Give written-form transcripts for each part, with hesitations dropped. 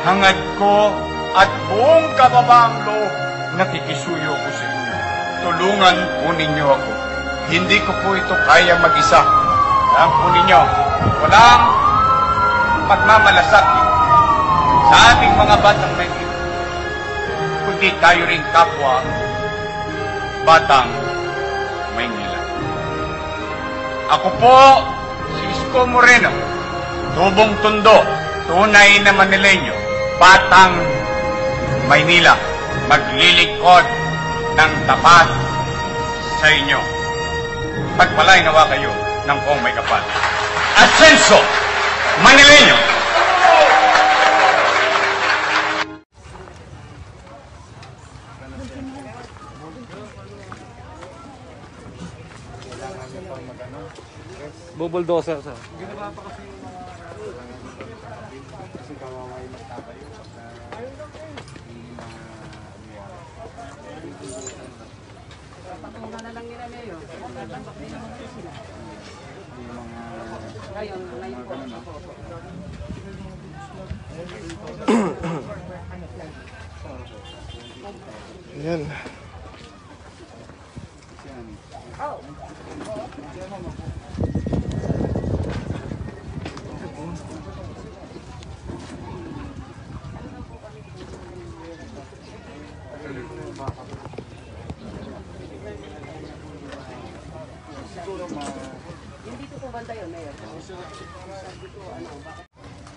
hangad ko at buong kababaang loob, nakikisuyo ko sa inyo. Tulungan po ninyo ako. Hindi ko po ito kaya mag-isa. Alam po ninyo, walang pagmamalasakit sa ating mga batang Maynila, kundi tayo rin kapwa batang Maynila. Ako po, si Isko Moreno, Tubong Tondo, tunay na Manileño, batang Maynila, maglilingkod ng tapat sa inyo. Pagpalain nawa kayo ng buong may kapal. Ascenso Manileño! Bulldozer sa. Ginawa pa kasi yung mga kasi kawawa yung magtatayo pagka hindi na Patungan na lang nila ngayon. Tatambak din naman sila. yung mga Ngayon po. Yan. Hindi ko po banda yun, Mayor. Sabi ko, bakit?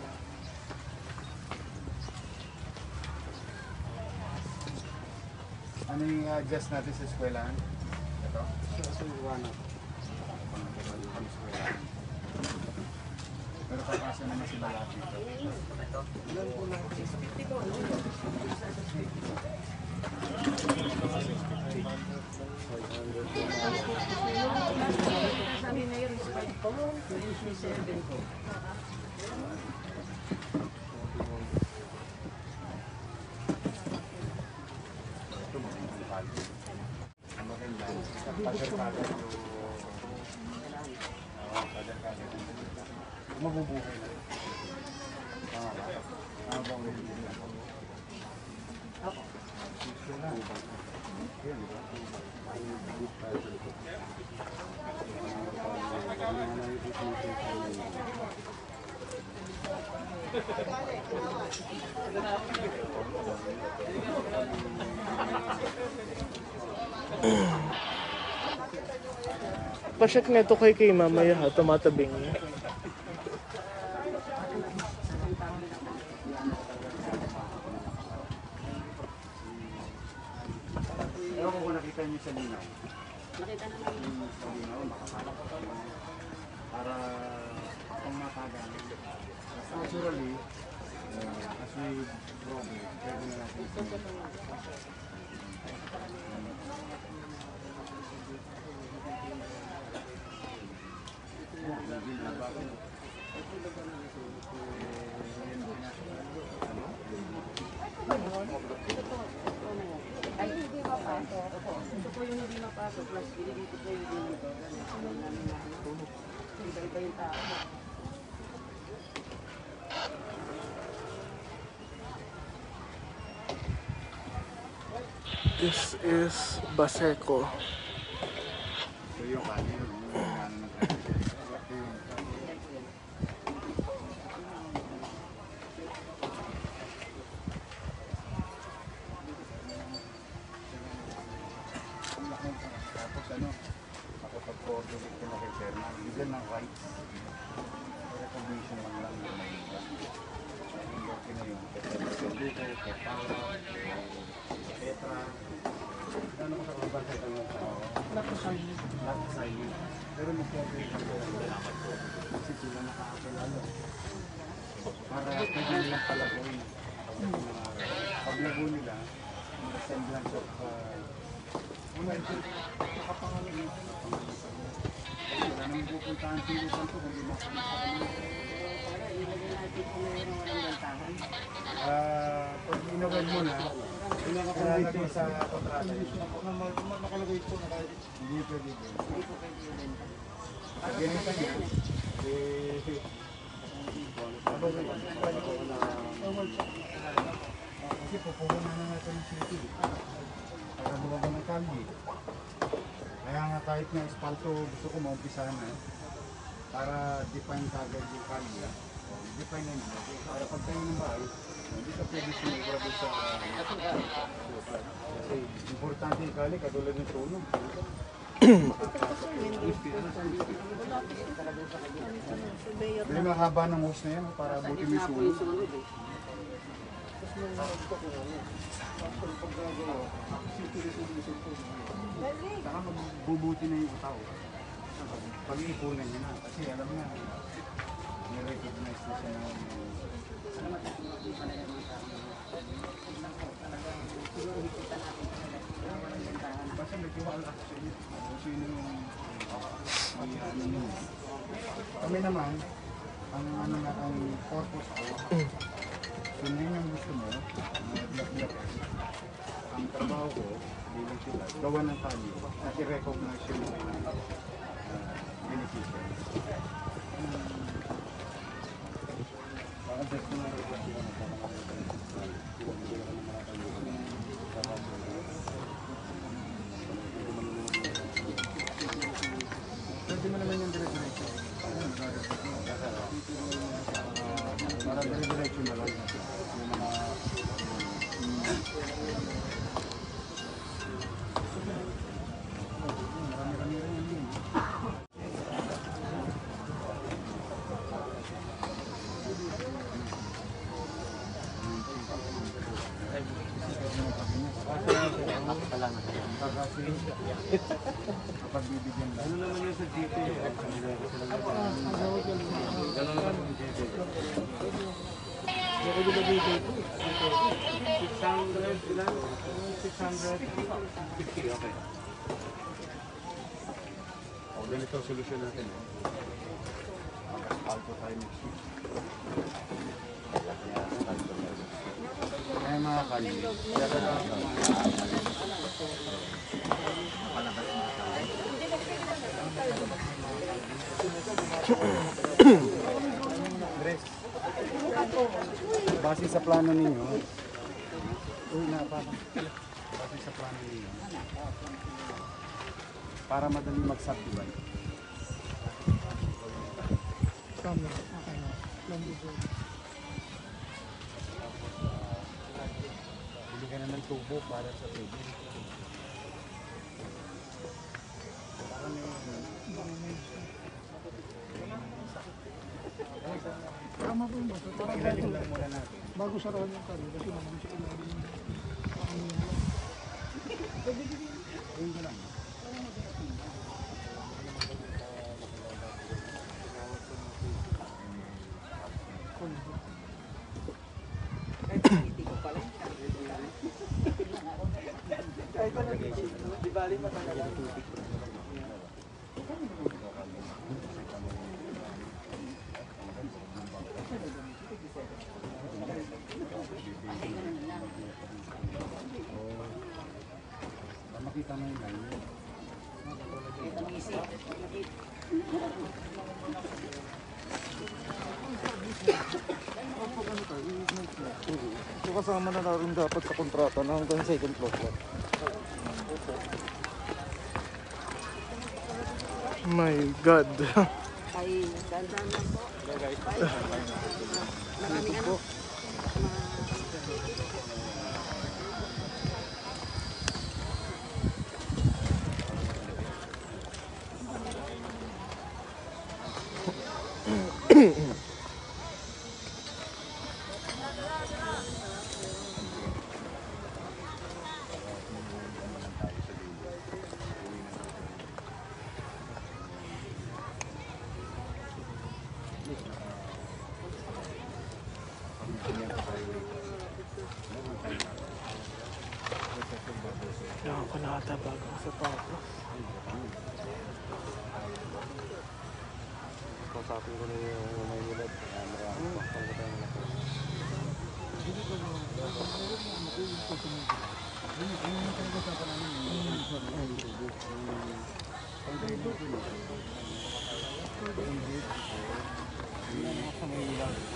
ano yung adjust natin sa eskwelahan? Ito? Pero kakasa naman sila lahat dito. Sabi Mayor, is 5 po, 27 po. Mabubuhay na. Habang Pasyek na ito kay mamaya ha, tumatabing niya. ewan ko kung nakita niyo sa linaw. Nakita naman yun. Sa linaw, makakala ko. Para pang matagal. Naturally, as we progress, pwede na natin Ay, hindi mapasok. Ito po yung hindi mapasok. Plus, dito po yung dito. Iba-iba yung tao. This is Baseco. so yung kanya, yung ano ng tapos ano, makapag-coordinate ko na kay Chairman, bigyan ng rights. Recognition man lang yung may iba. Hindi okay na yun. Kaya Luto, kay Paula, kay Petra. Ano ko sa kabansa ito yung Lakasay. Pero mag-coordinate ko. Kasi sila nakakilala. Para pwede nilang palaguin. Paglago nila, may semblance of wala nakapangalan dito. Wala nang pupuntahan silusan to kung di makakamit sa kanila. Ilagay natin kung mayroon walang gantahan. Pag inawal mo na, ilalagay sa kontrata. Nakalagay ito, hindi pwede din. Hindi po pwede yung benta. Ganito niya, ano ba yun? Kasi pupuhunan na natin ng city. Para buwagan ng kalye. Kaya nga kahit nga espalto gusto ko maumpisahan na. Para define kagad yung kalye. Define na nila. Para pagtayo ng bahay, hindi ka pwede sumubra doon sa... Kasi importante yung kalye, katulad ng tulong. May mahaba ng hose na yan para buti may sulog. Saka magbubuti na yung tao. Pag-iipunan niya na. Kasi alam niya, may-recognize na siya ng... Basta may tiwala ako sa inyo. Sino yung... Kami naman, ang purpose ko, sundin yung gusto mo, black-black. Ang trabaho ko, bilang sila, gawa ng tali, at i-recognize yung beneficiary. Bakit gusto mo na pwede mo naman yung dire-diretso. Para dire-diretso na lang. Marami-rami rin yun. Kapag bibigyan lang. Ano naman yun sa GT? Gano'n naman yung GT. 600 ilan? 650, okay. O, ganito ang solusyon natin. Mag-asfalto tayo next week. Kaya mga kali, base sa plano ninyo, base sa plano ninyo, para madali mag-subdivide. Bili ka na ng tubo para sa tubig. Ilalim lang muna natin. Bago sarahan yung kari, kasi naman siya ilalim yung Ayun ko lang. di bali matagal ang tubig. Makita mo yung line. So kasama na rin dapat sa kontrata na hanggang second floor lang. My God. Ay, dandan lang po. Maraming ano. Kailangan ko na ata bagong sapatos. Kausapin ko na yung may nilad. Maraming bakal na tayo na po. Sa may ilang.